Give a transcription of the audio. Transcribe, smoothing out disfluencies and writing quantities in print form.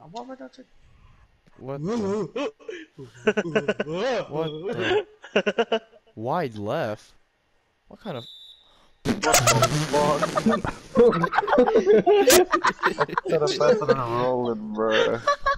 Why would I take? What the? What the? Wide left? What kind of? What the fuck? Instead of passing and rolling, bruh.